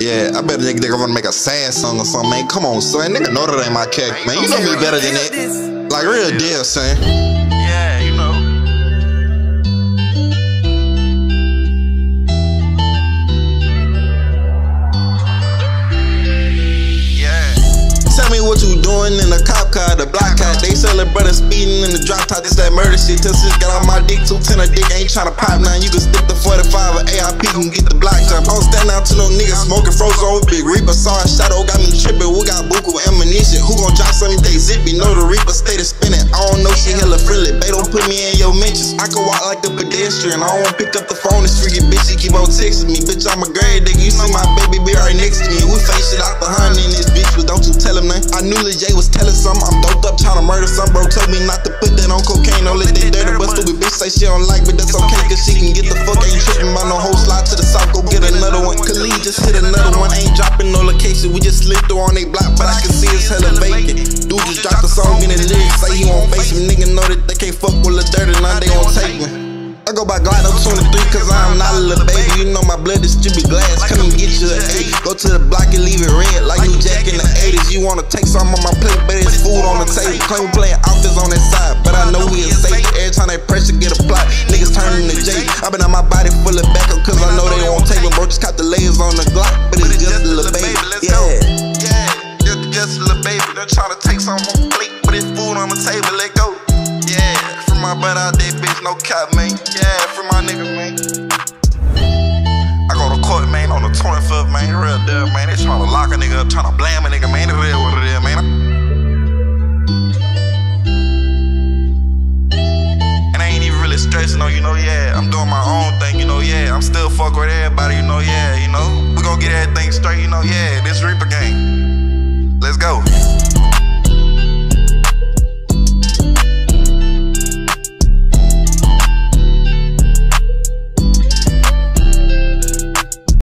Yeah, I bet nigga wanna make a sad song or something, man. Come on, son. Nigga know that ain't my character, man. You know me better than that. Like, real deal, son. Yeah, you know. Tell me what you doing in the cop car, the block car. They sell it, brother, speeding in the drop top. This that murder shit. Till sis got on my dick, 210 a dick. Ain't tryna pop now. You can stick the 45 or AIP and get the block jump. I don't stand out to no niggas smoking frozen with Big Reaper. Saw a shadow, got me tripping. We got buku ammunition. Who gon' drop something they zippy? Know the Reaper stay to spinning. I don't know she hella friendly. They don't put me in your mentions. I can walk like a pedestrian. I don't wanna pick up the phone. This freaky bitch, she keep on texting me. Bitch, I'm a grade nigga. You see my baby be right next to me. We face shit out the honey in this bitch, but don't you tell him nothing. I knew Lil J was telling something. I'm doped up trying to murder some. Bro told me not to put that on cocaine. Don't let that dirty but stupid bitch say she don't like me. That's okay, cause she can get the fuck. Ain't tripping by no whole slide to the south. Go get another one. Khalid just hit another one. Ain't dropping no location. We just slid through on they block, but I can see it's hella vacant. Dude just dropped the song in the lyrics. Say he won't face him. Nigga know that they can't fuck with Lil Dirty. Now they gon' take me. I go by Glokk 23 cause I'm not a little baby. You know my blood is stupid glass. Come and get you an 8. Go to the block and leave it red like New Jack in the 80s. You wanna take something on my plate, but it's food on the table. Claim playing offense on that side, but I know we is safe. Every time they pressure get a plot, niggas turning to J. I been on my body full of backup cause I know they won't take me. Bro, just caught the layers on the Glokk, but it's just a little baby. Yeah, just a little baby. They're trying to take something on the plate, but it's food on the table. Let go. Yeah, from my butt out there, bitch, no cap, man. Yeah, from my nigga, man. I go to court, man, on the 25th, man. Real deal, man. They tryna lock a nigga up, tryna blame a nigga, man. It real what it is, man. And I ain't even really stressing, you know, yeah. I'm doing my own thing, you know, yeah. I'm still fuck with everybody, you know, yeah, you know. We gon' get everything straight, you know, yeah. This Reaper gang. Let's go.